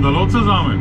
Und hallo zusammen.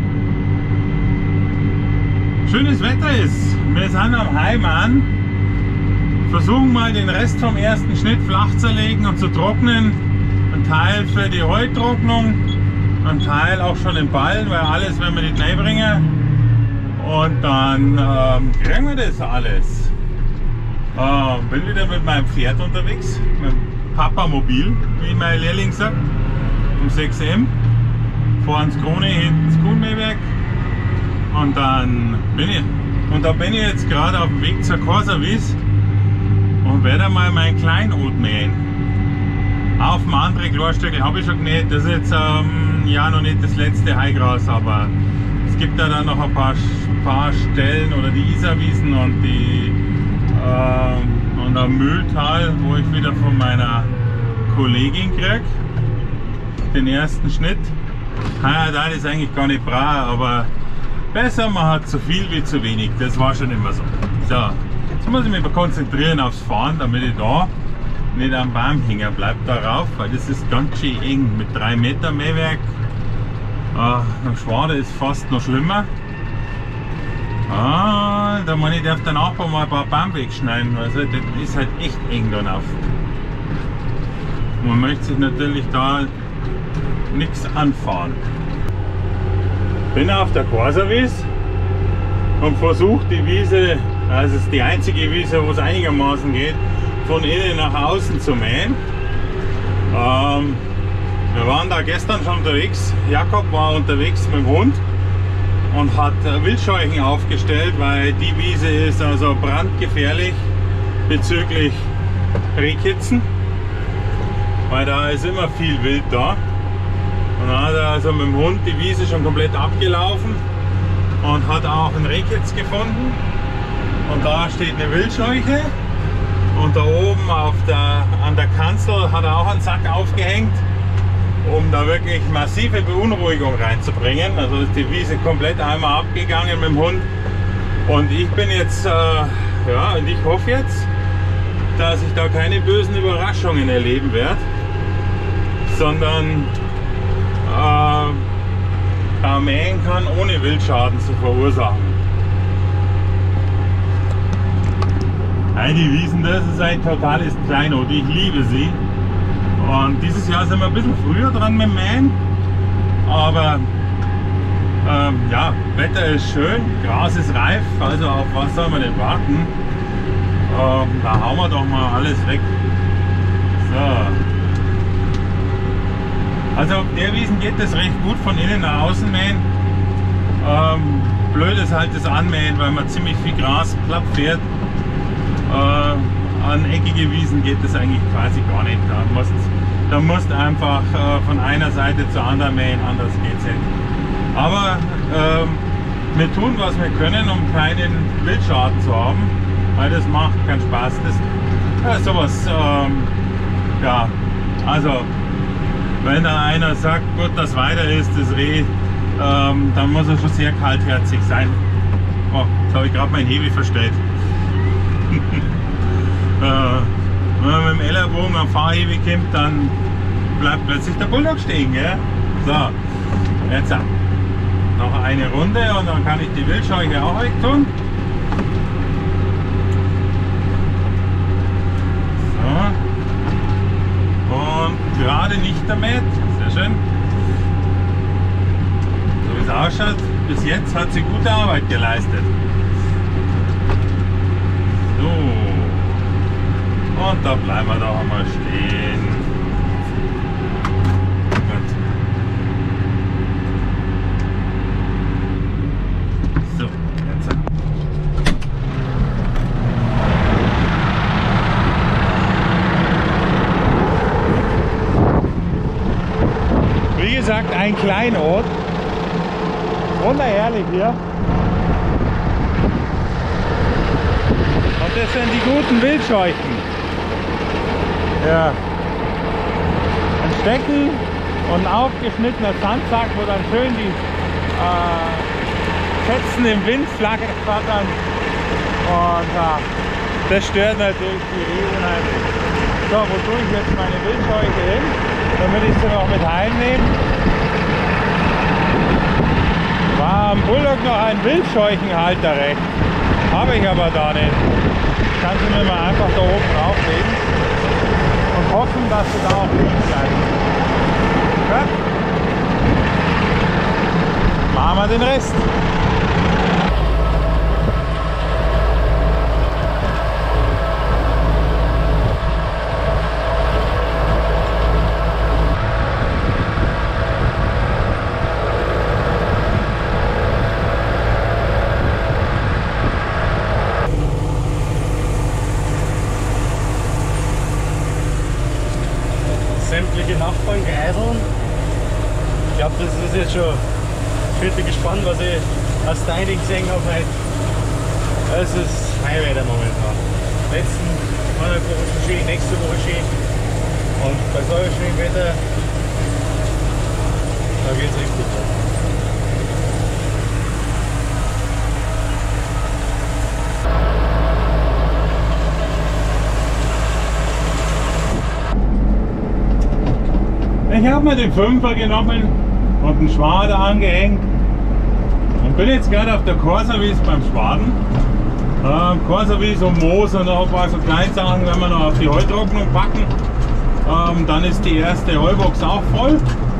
Schönes Wetter ist. Wir sind am Heimahn. Versuchen mal den Rest vom ersten Schnitt flach zu legen und zu trocknen. Ein Teil für die Heutrocknung, ein Teil auch schon in Ballen, weil alles werden wir nicht reinbringen. Und dann kriegen wir das alles. Bin wieder mit meinem Pferd unterwegs, mit dem Papa-Mobil, wie mein Lehrling sagt, um 6 M. Vor ins Krone, hinten ins Kuhnmähwerk. Und dann bin ich jetzt gerade auf dem Weg zur Corsa-Wies und werde mal mein Kleinod mähen. Auf dem anderen Klarstückel habe ich schon gemäht. Das ist jetzt ja noch nicht das letzte Heigras, aber es gibt da dann noch ein paar Stellen oder die Isarwiesen und die und am Mühltal, wo ich wieder von meiner Kollegin kriege den ersten Schnitt. Ja, das ist eigentlich gar nicht bra, aber besser man hat zu viel wie zu wenig. Das war schon immer so. So, jetzt muss ich mich konzentrieren aufs Fahren, damit ich da nicht am Baum hängen bleibe darauf, weil das ist ganz schön eng mit 3 Meter Mähwerk. Am Schwade ist fast noch schlimmer. Da meine ich, darf der Nachbar mal ein paar Baum wegschneiden, also das ist halt echt eng dann auf. Man möchte sich natürlich da nichts anfahren. Bin auf der Corsa-Wies und versuche die Wiese, also es ist die einzige Wiese, wo es einigermaßen geht, von innen nach außen zu mähen. Wir waren da gestern schon unterwegs. Jakob war unterwegs mit dem Hund und hat Wildscheuchen aufgestellt, weil die Wiese ist also brandgefährlich bezüglich Rehkitzen, weil da ist immer viel Wild da. Und dann hat er also mit dem Hund die Wiese schon komplett abgelaufen und hat auch einen Rehkitz gefunden. Und da steht eine Wildscheuche. Und da oben an der Kanzel hat er auch einen Sack aufgehängt, um da wirklich massive Beunruhigung reinzubringen. Also ist die Wiese komplett einmal abgegangen mit dem Hund. Und ich bin jetzt, ja, und ich hoffe jetzt, dass ich da keine bösen Überraschungen erleben werde, sondern da mähen kann, ohne Wildschaden zu verursachen. Die Wiesen, das ist ein totales Kleinod, ich liebe sie. Und dieses Jahr sind wir ein bisschen früher dran mit dem Mähen, aber ja, Wetter ist schön, Gras ist reif, also auf was soll man denn warten? Da hauen wir doch mal alles weg. So. Also auf der Wiesen geht das recht gut, von innen nach außen mähen. Blöd ist halt das Anmähen, weil man ziemlich viel Gras platt fährt. An eckige Wiesen geht das eigentlich quasi gar nicht. Da musst einfach von einer Seite zur anderen mähen, anders geht es nicht. Aber wir tun, was wir können, um keinen Wildschaden zu haben, weil das macht keinen Spaß. Das sowas, ja, also wenn da einer sagt, gut, das weiter ist, das Reh, dann muss er schon sehr kaltherzig sein. Oh, jetzt habe ich gerade mein Hebel verstellt. Wenn man mit dem Ellerbogen am Fahrhebel kommt, dann bleibt plötzlich der Bulldog stehen. Gell? So, jetzt noch eine Runde und dann kann ich die Wildscheuche auch weg tun. So. Und gerade nicht damit. Sehr schön. So wie es ausschaut, bis jetzt hat sie gute Arbeit geleistet. So. Und da bleiben wir doch einmal stehen. Gut. So, jetzt. Wie gesagt, ein Kleinod. Wunderherrlich hier. Und das sind die guten Wildscheuchen. Ja. Ein Stecken und ein aufgeschnittener Sandsack, wo dann schön die Fetzen im Wind flattern. Und das stört natürlich die Rehe unheimlich. So, wo tue ich jetzt meine Wildscheuche hin, damit ich sie noch mit heimnehme? War am Bulldog noch ein Wildscheuchenhalter rechts. Habe ich aber da nicht. Kann sie mir mal einfach da oben drauflegen und hoffen, dass sie da auch liegen bleibt. Gut. Machen wir den Rest. Sämtliche Nachbarn geiseln. Ich glaube, das ist jetzt schon richtig gespannt, was ich als Styling gesehen habe heute. Es ist Highwetter momentan. Letzten Monat Woche schon schön, nächste Woche schön. Und bei so schönem Wetter, da geht es richtig gut. Ich habe mir den 5er genommen und einen Schwader angehängt und bin jetzt gerade auf der Corsa-Wies beim Schwaden. Corsa-Wies und Moos und noch ein paar so Kleinsachen, wenn wir noch auf die Heutrocknung packen. Dann ist die erste Heubox auch voll.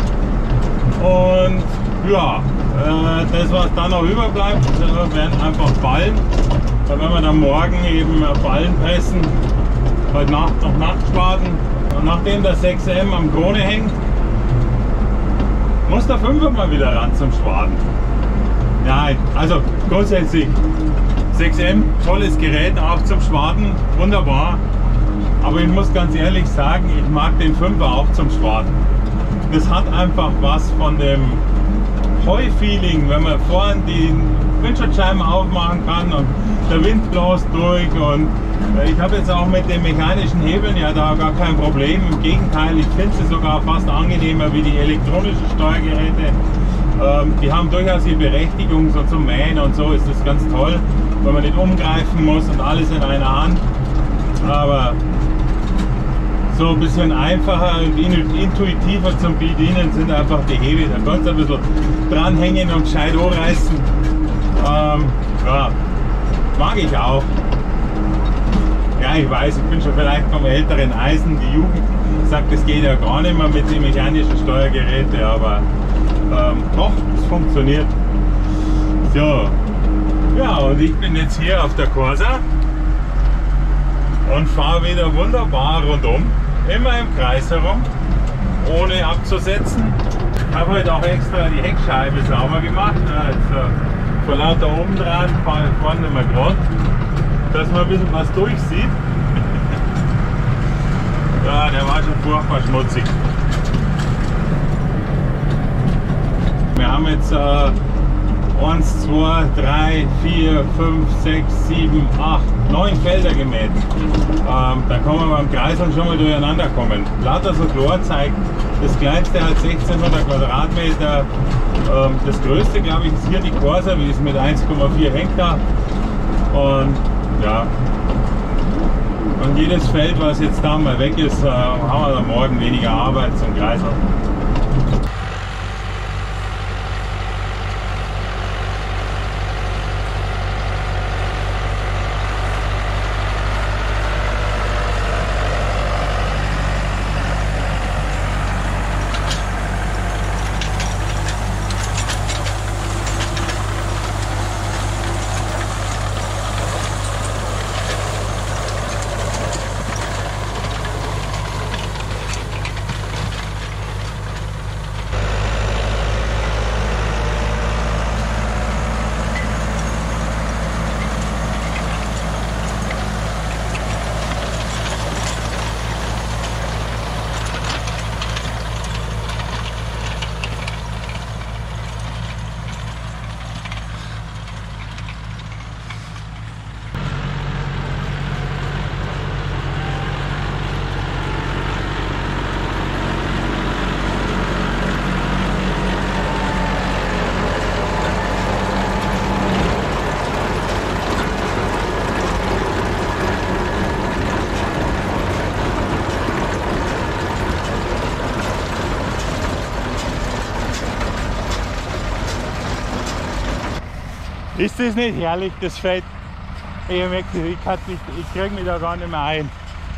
Und ja, das was dann noch überbleibt, werden einfach Ballen. Da werden wir dann morgen eben Ballen pressen, heute Nacht noch Nachtschwaden. Und nachdem der 6M am Krone hängt, muss der 5er mal wieder ran zum Schwaden. Nein, also grundsätzlich 6M, tolles Gerät, auch zum Schwaden, wunderbar. Aber ich muss ganz ehrlich sagen, ich mag den 5er auch zum Schwaden. Das hat einfach was von dem Heu-Feeling, wenn man vorne die Windschutzscheiben aufmachen kann und der Wind bläst durch. Und ich habe jetzt auch mit den mechanischen Hebeln ja da gar kein Problem. Im Gegenteil, ich finde sie sogar fast angenehmer wie die elektronischen Steuergeräte. Die haben durchaus ihre Berechtigung, so zum Mähen und so ist das ganz toll, wenn man nicht umgreifen muss und alles in einer Hand. Aber so ein bisschen einfacher und intuitiver zum Bedienen sind einfach die Hebel. Da kannst du ein bisschen dranhängen und gescheit anreißen. Ja, mag ich auch. Ja, ich weiß, ich bin schon vielleicht vom älteren Eisen. Die Jugend sagt, das geht ja gar nicht mehr mit den mechanischen Steuergeräten, aber doch, es funktioniert. So, ja, und ich bin jetzt hier auf der Corsa und fahre wieder wunderbar rundum, immer im Kreis herum, ohne abzusetzen. Ich habe heute auch extra die Heckscheibe sauber gemacht. Vor lauter Umdrehen fahre ich vorne nicht mehr gerade, dass man ein bisschen was durchsieht. Ja, der war schon furchtbar schmutzig. Wir haben jetzt 1, 2, 3, 4, 5, 6, 7, 8, 9 Felder gemäht. Da kann man beim Kreiseln schon mal durcheinander kommen. Lauter so Chlorzeit. Das kleinste hat 1600 Quadratmeter. Das größte, glaube ich, ist hier die Corsa, wie ist mit 1,4 Hektar. Und ja, und jedes Feld, was jetzt da mal weg ist, haben wir dann morgen weniger Arbeit zum Kreiseln. Ist das nicht herrlich, das Feld? Ich krieg mich da gar nicht mehr ein.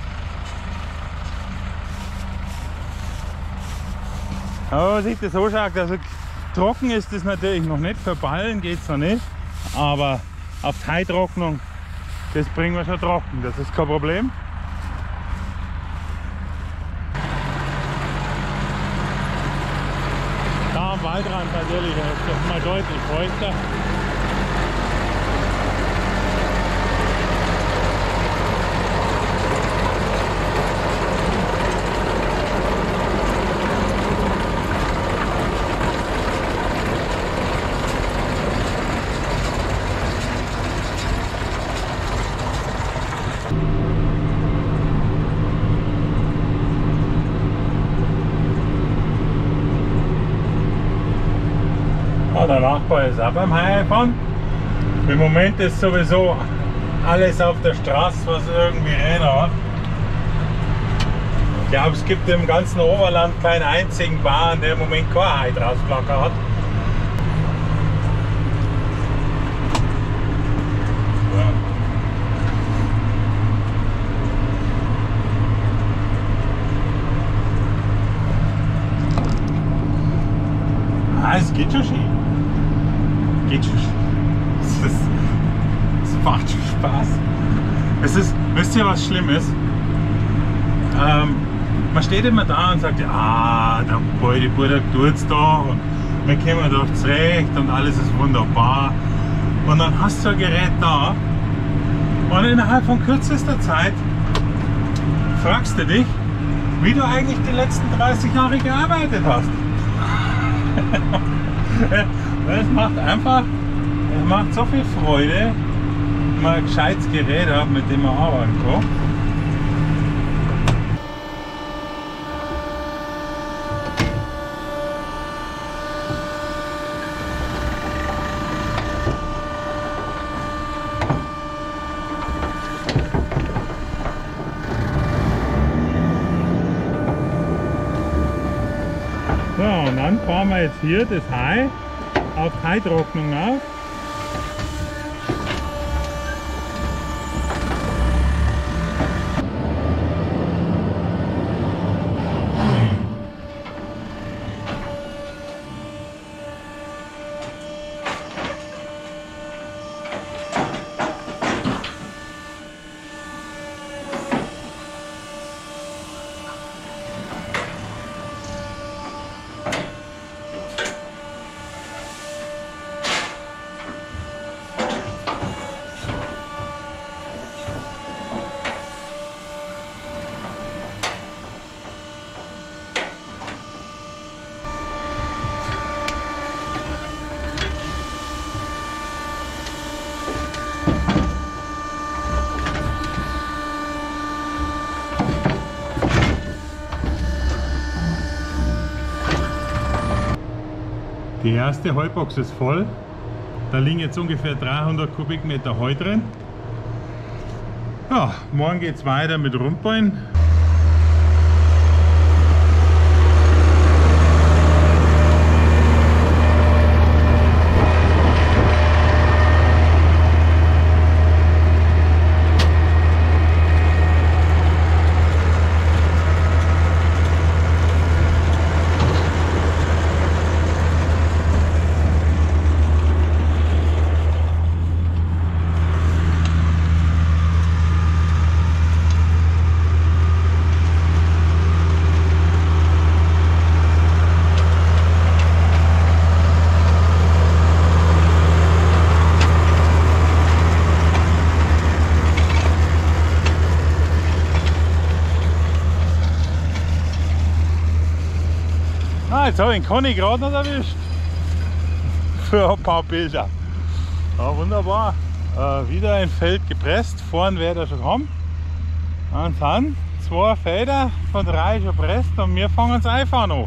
Aber wenn man sich das anschaut, also trocken ist das natürlich noch nicht, für Ballen geht es noch nicht, aber auf Teiltrocknung, das bringen wir schon trocken, das ist kein Problem. Da am Waldrand natürlich, da ist das mal deutlich feuchter. Der Nachbar ist auch beim Heimfahren. Im Moment ist sowieso alles auf der Straße, was irgendwie Räder hat. Ich glaube, es gibt im ganzen Oberland keinen einzigen Bauern, der im Moment kein Heidrausplacker hat. Ja. Es geht schon schön. Geht schon. Das macht schon Spaß. Es ist, wisst ihr, was schlimm ist? Man steht immer da und sagt, ja, der Beuteburg tut es doch und wir kommen doch zurecht und alles ist wunderbar. Und dann hast du ein Gerät da und innerhalb von kürzester Zeit fragst du dich, wie du eigentlich die letzten 30 Jahre gearbeitet hast. Es macht einfach, es macht so viel Freude, wenn man ein gescheites Gerät hat, mit dem man arbeiten kann. So, und dann fahren wir jetzt hier das Hai auf Teiltrocknung auf. Die erste Heubox ist voll. Da liegen jetzt ungefähr 300 Kubikmeter Heu drin. Ja, morgen geht es weiter mit Rundballen. Jetzt habe ich den Conny gerade noch erwischt. Für ein paar Bilder. Ja, wunderbar. Wieder ein Feld gepresst. Vorne wird er schon haben. Und dann 2 Felder von 3 schon presst und wir fangen das Einfahren an.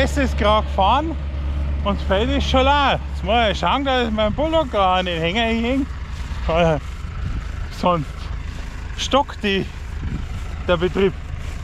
Rest ist gerade gefahren und das Feld ist schon leer. Jetzt muss ich schauen, dass ich meinen Bullock gerade an den Hänger hänge. Sonst stockt der Betrieb.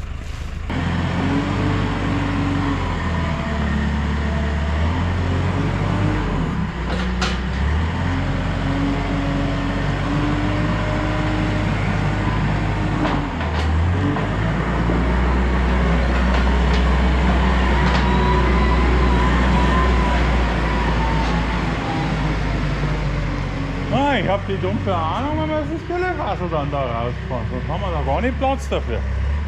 Ich habe die dumpfe Ahnung, wenn wir das Güllewasser dann da rausfahren, sonst haben wir da gar nicht Platz dafür.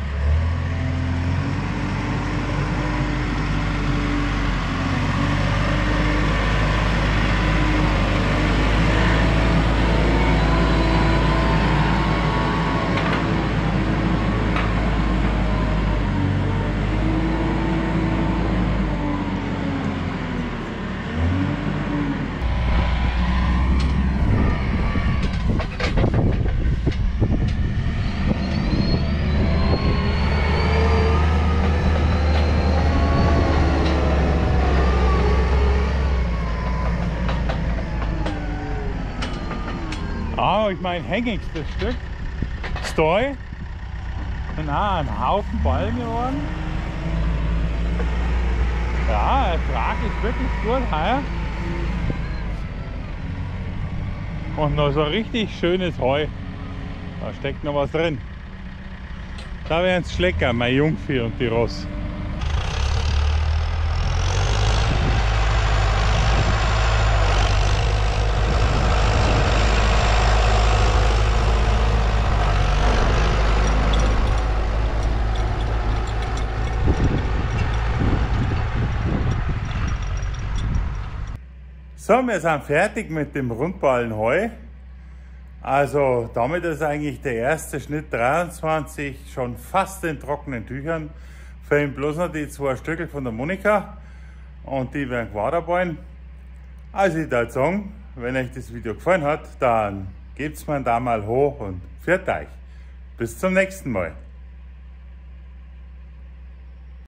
Ich mein hängigstes Stück, Steu, und auch ein Haufen Ballen geworden. Ja, der Trag ist wirklich gut heuer. Und noch so richtig schönes Heu, da steckt noch was drin. Da werden es Schlecker, mein Jungvieh und die Ross. So, wir sind fertig mit dem Rundballen Heu. Also damit ist eigentlich der erste Schnitt 23 schon fast in trockenen Tüchern. Fehlen bloß noch die 2 Stückel von der Monika und die werden gewaderballen. Also ich würde sagen, wenn euch das Video gefallen hat, dann gebt es mir einen Daumen hoch und pfiat euch. Bis zum nächsten Mal.